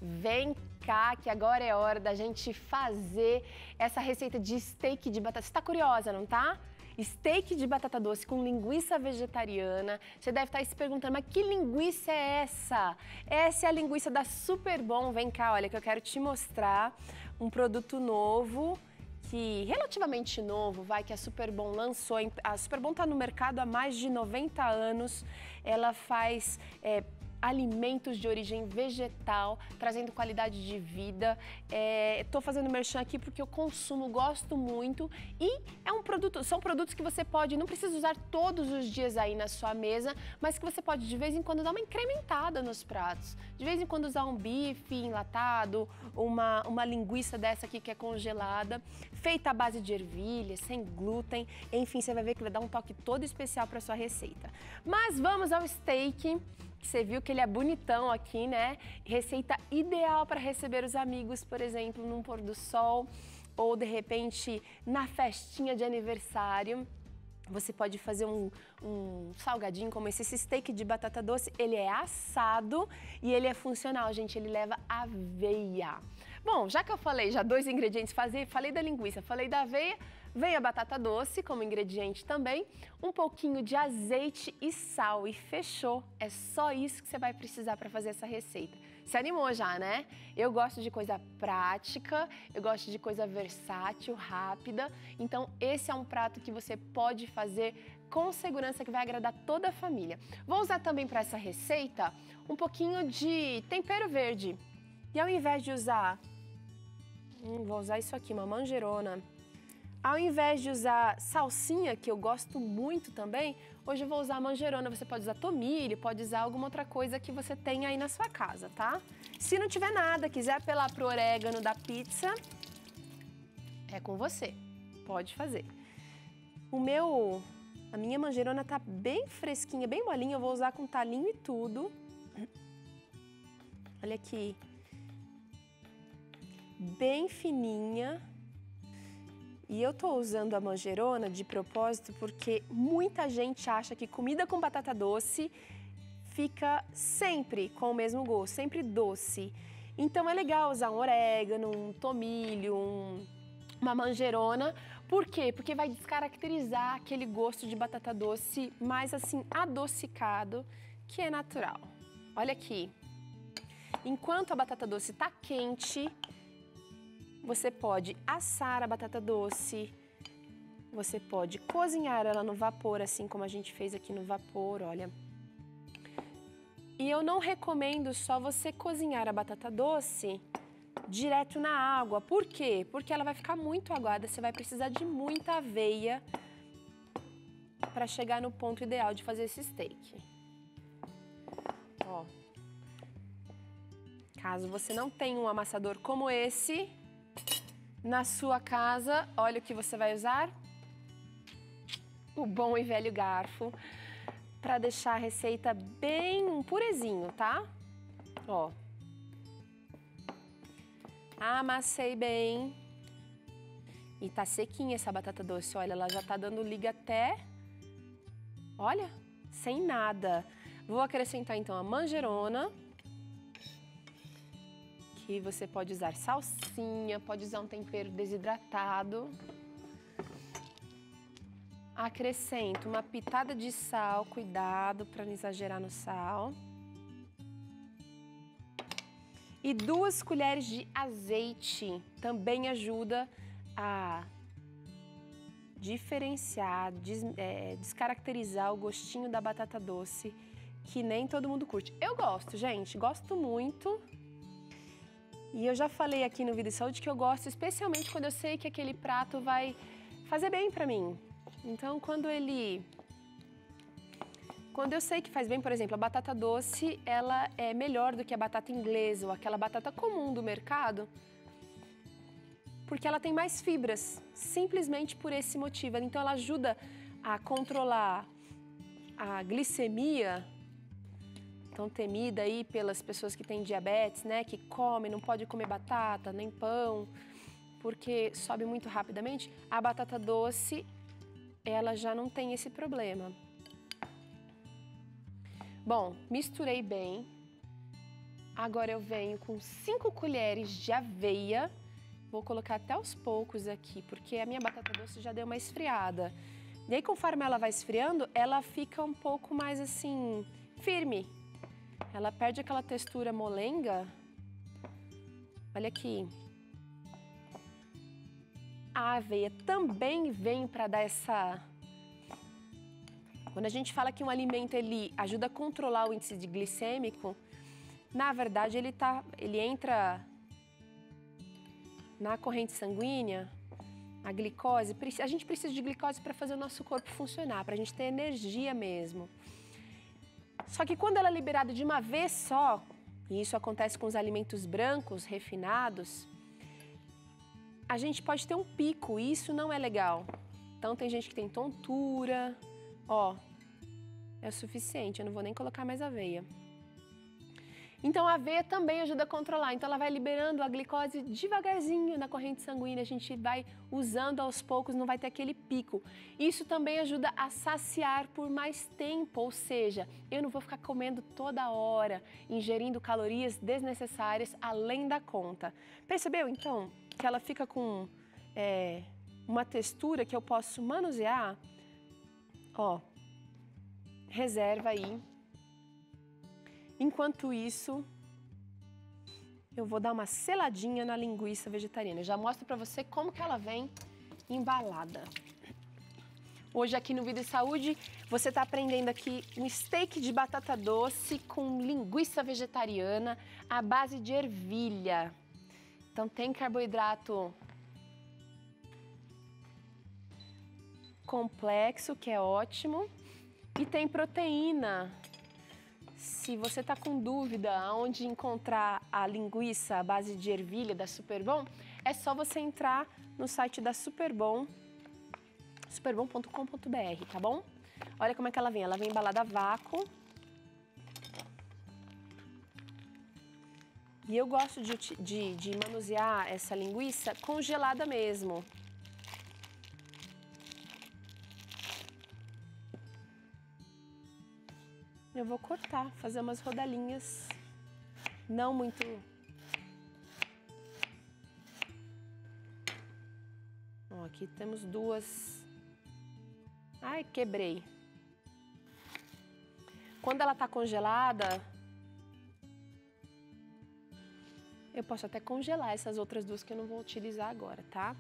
Vem cá, que agora é hora da gente fazer essa receita de steak de batata. Você tá curiosa, não tá? Steak de batata doce com linguiça vegetariana. Você deve estar se perguntando, mas que linguiça é essa? Essa é a linguiça da Superbom. Vem cá, olha, que eu quero te mostrar um produto novo, relativamente novo, que a Superbom lançou. A Superbom está no mercado há mais de 90 anos. Ela faz alimentos de origem vegetal, trazendo qualidade de vida. Estou fazendo merchan aqui porque eu consumo, gosto muito e são produtos que você pode, não precisa usar todos os dias aí na sua mesa, mas que você pode de vez em quando dar uma incrementada nos pratos. De vez em quando usar um bife enlatado, uma linguiça dessa aqui que é congelada, feita à base de ervilha, sem glúten, enfim, você vai ver que vai dar um toque todo especial para sua receita. Mas vamos ao steak. Você viu que ele é bonitão aqui, né? Receita ideal para receber os amigos, por exemplo, num pôr do sol ou, de repente, na festinha de aniversário. Você pode fazer um salgadinho como esse steak de batata doce. Ele é assado e ele é funcional, gente. Ele leva aveia. Bom, já que eu falei já dois ingredientes, falei da linguiça, falei da aveia, vem a batata doce como ingrediente também, um pouquinho de azeite e sal e fechou. É só isso que você vai precisar para fazer essa receita. Se animou já, né? Eu gosto de coisa prática, eu gosto de coisa versátil, rápida. Então, esse é um prato que você pode fazer com segurança, que vai agradar toda a família. Vou usar também para essa receita um pouquinho de tempero verde. E ao invés de usar... vou usar isso aqui, uma manjerona. Ao invés de usar salsinha, que eu gosto muito também, hoje eu vou usar manjerona. Você pode usar tomilho, pode usar alguma outra coisa que você tenha aí na sua casa, tá? Se não tiver nada, quiser apelar pro orégano da pizza, é com você. Pode fazer. A minha manjerona tá bem fresquinha, bem molinha. Eu vou usar com talinho e tudo. Olha aqui. Bem fininha. E eu tô usando a manjerona de propósito porque muita gente acha que comida com batata doce fica sempre com o mesmo gosto, sempre doce. Então é legal usar um orégano, um tomilho, uma manjerona. Por quê? Porque vai descaracterizar aquele gosto de batata doce mais assim adocicado, que é natural. Olha aqui. Enquanto a batata doce tá quente, você pode assar a batata doce, você pode cozinhar ela no vapor, assim como a gente fez aqui no vapor, olha. E eu não recomendo só você cozinhar a batata doce direto na água. Por quê? Porque ela vai ficar muito aguada, você vai precisar de muita aveia para chegar no ponto ideal de fazer esse steak. Ó. Caso você não tenha um amassador como esse na sua casa, olha o que você vai usar. O bom e velho garfo, para deixar a receita bem purezinho, tá? Ó. Amassei bem. E tá sequinha essa batata doce, olha, ela já tá dando liga até... Olha, sem nada. Vou acrescentar então a manjerona, que você pode usar salsinha, pode usar um tempero desidratado. Acrescento uma pitada de sal, cuidado para não exagerar no sal. E 2 colheres de azeite, também ajuda a diferenciar, descaracterizar o gostinho da batata doce, que nem todo mundo curte. Eu gosto, gente, gosto muito. E eu já falei aqui no Vida e Saúde que eu gosto especialmente quando eu sei que aquele prato vai fazer bem pra mim. Então, quando eu sei que faz bem, por exemplo, a batata doce, ela é melhor do que a batata inglesa ou aquela batata comum do mercado, porque ela tem mais fibras, simplesmente por esse motivo. Então, ela ajuda a controlar a glicemia, tão temida aí pelas pessoas que têm diabetes, né? Que comem, não pode comer batata, nem pão, porque sobe muito rapidamente. A batata doce, ela já não tem esse problema. Bom, misturei bem. Agora eu venho com 5 colheres de aveia. Vou colocar até aos poucos aqui, porque a minha batata doce já deu uma esfriada. E aí, conforme ela vai esfriando, ela fica um pouco mais assim, firme. Ela perde aquela textura molenga. Olha aqui. A aveia também vem para dar essa... Quando a gente fala que um alimento ele ajuda a controlar o índice de glicêmico, na verdade ele entra na corrente sanguínea, a glicose. A gente precisa de glicose para fazer o nosso corpo funcionar, para a gente ter energia mesmo. Só que quando ela é liberada de uma vez só, e isso acontece com os alimentos brancos, refinados, a gente pode ter um pico e isso não é legal. Então tem gente que tem tontura, ó, é o suficiente, eu não vou nem colocar mais aveia. Então a aveia também ajuda a controlar, então ela vai liberando a glicose devagarzinho na corrente sanguínea, a gente vai usando aos poucos, não vai ter aquele pico. Isso também ajuda a saciar por mais tempo, ou seja, eu não vou ficar comendo toda hora, ingerindo calorias desnecessárias além da conta. Percebeu então que ela fica com uma textura que eu posso manusear? Ó, reserva aí. Enquanto isso, eu vou dar uma seladinha na linguiça vegetariana. Eu já mostro para você como que ela vem embalada. Hoje aqui no Vida e Saúde, você está aprendendo aqui um steak de batata doce com linguiça vegetariana à base de ervilha. Então tem carboidrato complexo, que é ótimo, e tem proteína. Se você está com dúvida onde encontrar a linguiça à base de ervilha da Superbom, é só você entrar no site da Superbom, superbom.com.br, tá bom? Olha como é que ela vem embalada a vácuo. E eu gosto de manusear essa linguiça congelada mesmo. Eu vou cortar, fazer umas rodelinhas, não muito... Ó, aqui temos duas... Ai, quebrei. Quando ela tá congelada, eu posso até congelar essas outras duas que eu não vou utilizar agora, tá?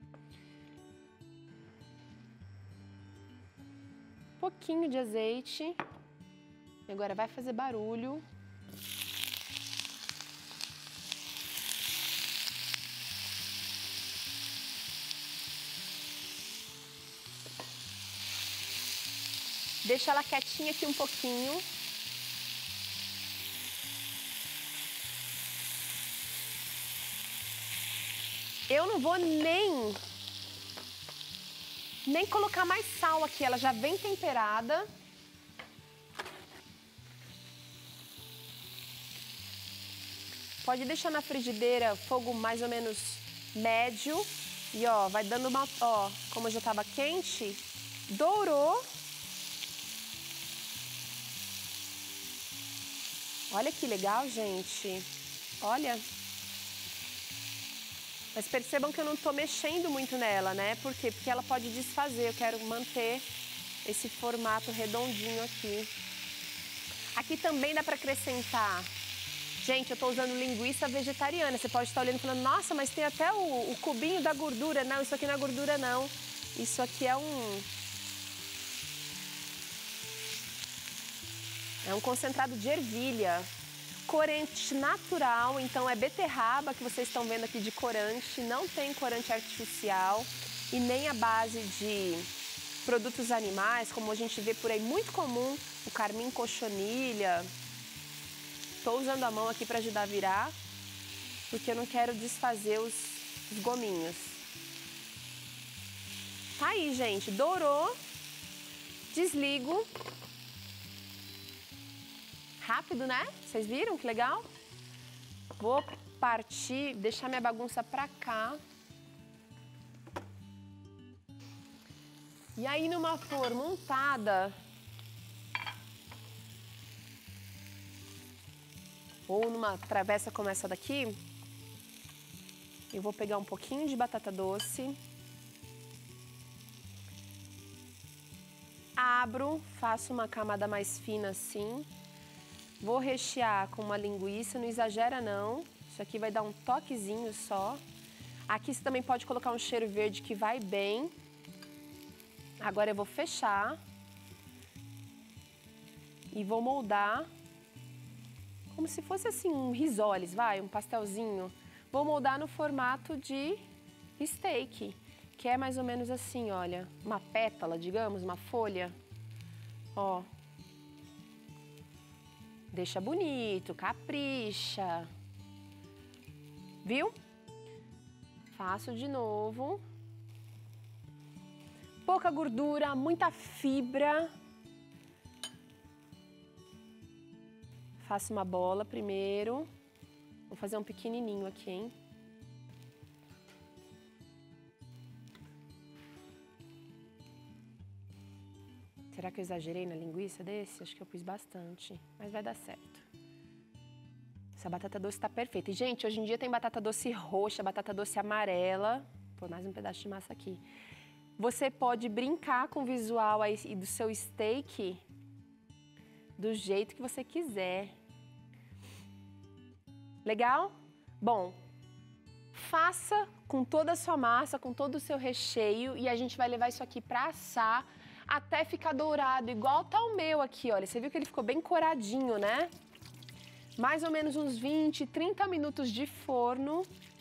Um pouquinho de azeite. E agora vai fazer barulho. Deixa ela quietinha aqui um pouquinho. Eu não vou nem colocar mais sal aqui, ela já vem temperada. Pode deixar na frigideira, fogo mais ou menos médio. E ó, vai dando uma... Ó, como já estava quente, dourou. Olha que legal, gente. Olha. Mas percebam que eu não estou mexendo muito nela, né? Por quê? Porque ela pode desfazer. Eu quero manter esse formato redondinho aqui. Aqui também dá para acrescentar... Gente, eu estou usando linguiça vegetariana. Você pode estar olhando e falando, nossa, mas tem até o cubinho da gordura. Não, isso aqui não é gordura, não. Isso aqui é um concentrado de ervilha. Corante natural, então é beterraba que vocês estão vendo aqui de corante. Não tem corante artificial e nem a base de produtos animais, como a gente vê por aí, muito comum, o carmim cochonilha. Estou usando a mão aqui para ajudar a virar, porque eu não quero desfazer os gominhos. Tá aí, gente. Dourou. Desligo. Rápido, né? Vocês viram que legal? Vou partir, deixar minha bagunça pra cá. E aí, numa forma untada... ou numa travessa como essa daqui, eu vou pegar um pouquinho de batata doce, abro, faço uma camada mais fina assim, vou rechear com uma linguiça, não exagera não, isso aqui vai dar um toquezinho só. Aqui você também pode colocar um cheiro verde que vai bem. Agora eu vou fechar e vou moldar como se fosse assim um risoles, um pastelzinho. Vou moldar no formato de steak, que é mais ou menos assim, olha, uma pétala, digamos, uma folha. Ó. Deixa bonito, capricha. Viu? Faço de novo. Pouca gordura, muita fibra. Faço uma bola primeiro. Vou fazer um pequenininho aqui, hein? Será que eu exagerei na linguiça desse? Acho que eu pus bastante, mas vai dar certo. Essa batata doce tá perfeita. E, gente, hoje em dia tem batata doce roxa, batata doce amarela. Vou pôr mais um pedaço de massa aqui. Você pode brincar com o visual aí do seu steak do jeito que você quiser. Legal? Bom, faça com toda a sua massa, com todo o seu recheio e a gente vai levar isso aqui para assar até ficar dourado, igual tá o meu aqui, olha. Você viu que ele ficou bem coradinho, né? Mais ou menos uns 20, 30 minutos de forno.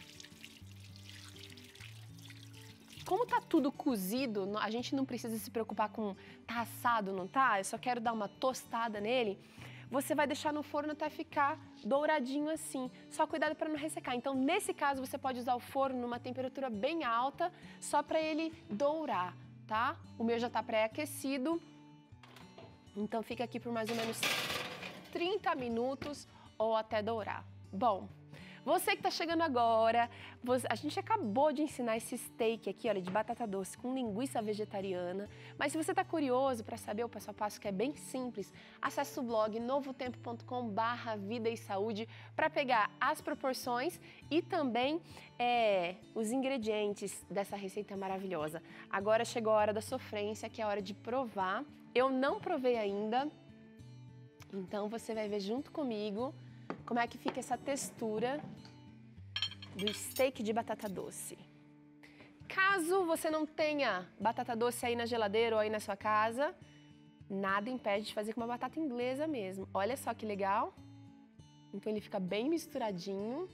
Como tá tudo cozido, a gente não precisa se preocupar com tá assado, não tá? Eu só quero dar uma tostada nele. Você vai deixar no forno até ficar douradinho assim. Só cuidado para não ressecar. Então, nesse caso, você pode usar o forno numa temperatura bem alta, só para ele dourar, tá? O meu já tá pré-aquecido. Então, fica aqui por mais ou menos 30 minutos ou até dourar. Bom, você que está chegando agora, a gente acabou de ensinar esse steak aqui, olha, de batata doce com linguiça vegetariana. Mas se você está curioso para saber o passo a passo, que é bem simples, acesse o blog novotempo.com/vida e saúde para pegar as proporções e também os ingredientes dessa receita maravilhosa. Agora chegou a hora da sofrência, que é a hora de provar. Eu não provei ainda, então você vai ver junto comigo como é que fica essa textura do steak de batata doce. Caso você não tenha batata doce aí na geladeira ou aí na sua casa, nada impede de fazer com uma batata inglesa mesmo. Olha só que legal. Então ele fica bem misturadinho.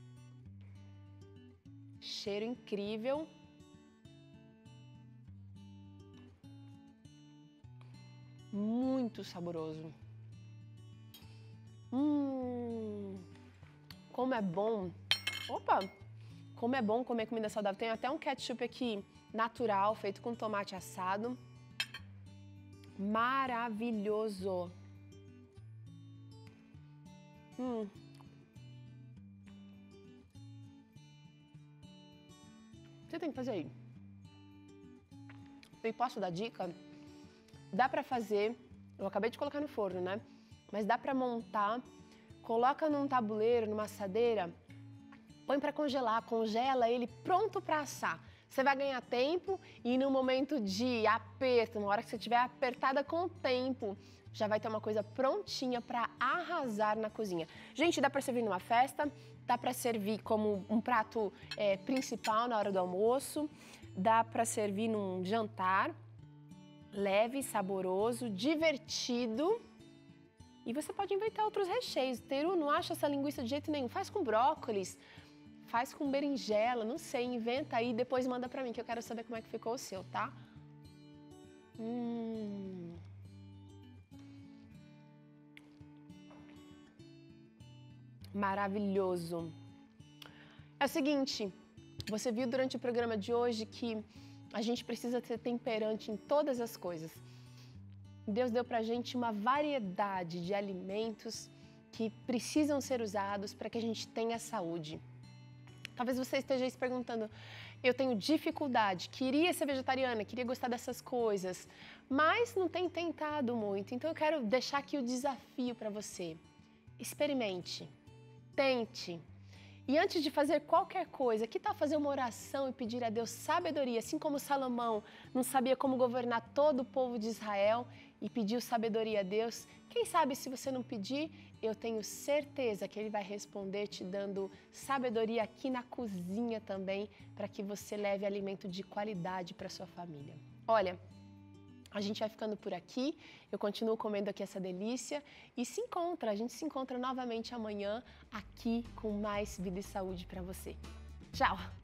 Cheiro incrível. Muito saboroso. Como é bom. Opa! Como é bom comer comida saudável. Tem até um ketchup aqui natural, feito com tomate assado. Maravilhoso. Você tem que fazer aí. E posso dar dica? Dá pra fazer, eu acabei de colocar no forno, né? Mas dá pra montar, coloca num tabuleiro, numa assadeira, põe pra congelar, congela ele pronto pra assar. Você vai ganhar tempo e no momento de aperto, na hora que você estiver apertada com o tempo, já vai ter uma coisa prontinha pra arrasar na cozinha. Gente, dá pra servir numa festa, dá pra servir como um prato principal na hora do almoço, dá pra servir num jantar, leve, saboroso, divertido. E você pode inventar outros recheios. Teru não acha essa linguiça de jeito nenhum. Faz com brócolis, faz com berinjela, não sei, inventa aí e depois manda pra mim que eu quero saber como é que ficou o seu, tá? Maravilhoso. É o seguinte, você viu durante o programa de hoje que a gente precisa ser temperante em todas as coisas. Deus deu pra gente uma variedade de alimentos que precisam ser usados para que a gente tenha saúde. Talvez você esteja aí se perguntando, eu tenho dificuldade, queria ser vegetariana, queria gostar dessas coisas, mas não tenho tentado muito. Então eu quero deixar aqui o desafio para você. Experimente. tente. E antes de fazer qualquer coisa, que tal fazer uma oração e pedir a Deus sabedoria, assim como Salomão não sabia como governar todo o povo de Israel e pediu sabedoria a Deus? Quem sabe se você não pedir, eu tenho certeza que Ele vai responder te dando sabedoria aqui na cozinha também, para que você leve alimento de qualidade para sua família. Olha, a gente vai ficando por aqui, eu continuo comendo aqui essa delícia e a gente se encontra novamente amanhã aqui com mais vida e saúde para você. Tchau!